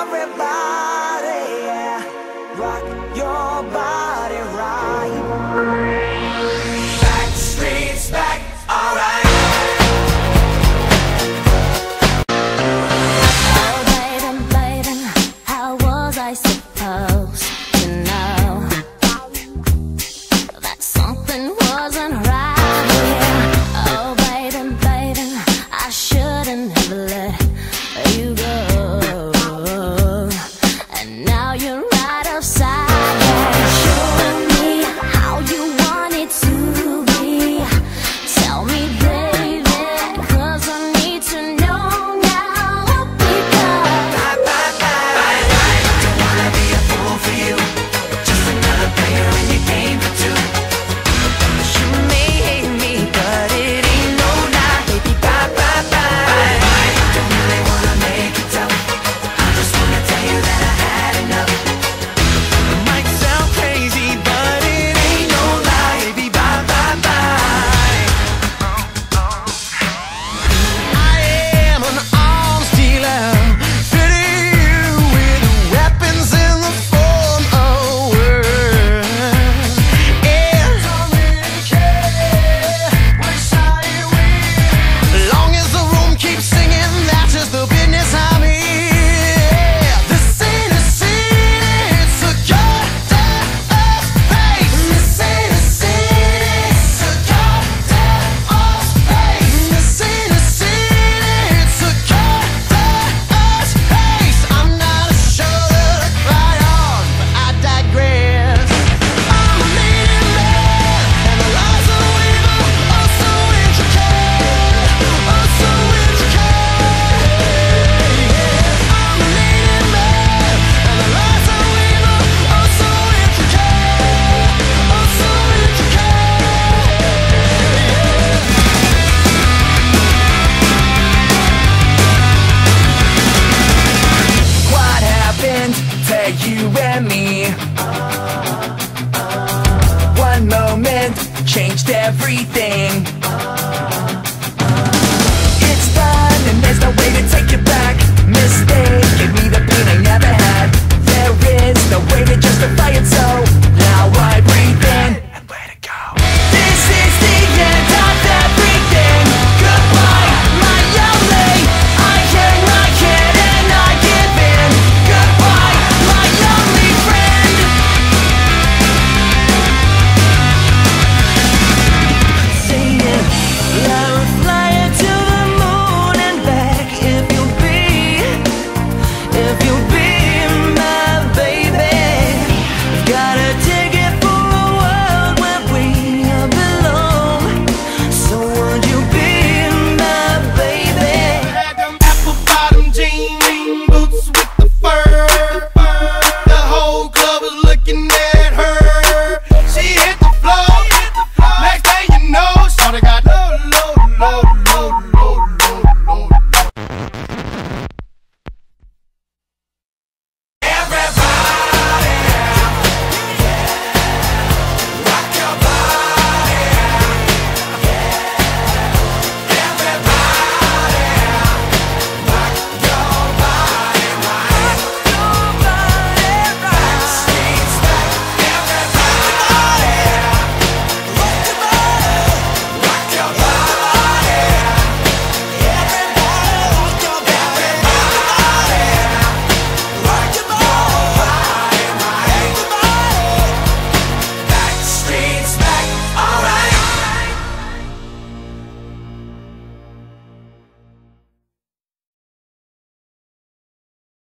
everybody, yeah. Rock your body right. Back streets back, alright. Oh baby, baby, how was I supposed to know that something wasn't right here? Oh baby, baby, I shouldn't have let you go. And now you're right upside down, showing me how you want it to be. Tell me, baby, 'cause I need to know now. Because Don't wanna be a fool for you, just another player in your game for two. You may hate me, but it ain't no lie, baby. Bye, bye, bye. Don't really wanna make it tough, I just wanna tell you that I had enough. It might sound crazy, but it ain't no lie, baby. Bye, bye, bye. I am an arms dealer, fitting you with weapons in the form of words. And I don't really care which side you win, long as the room keeps singing, that's just the business I'm in. This ain't a scene, it's a goddamn face. This ain't a scene, it's a goddamn face. This ain't a scene, it's a goddamn face. I'm not a show that I cry on, but I digress. I'm a leading man, and the lies of the weaver are so intricate, are so intricate. I'm a leading man, and the lies of the weaver are so intricate, are so intricate. What happened to you and me? One moment changed everything.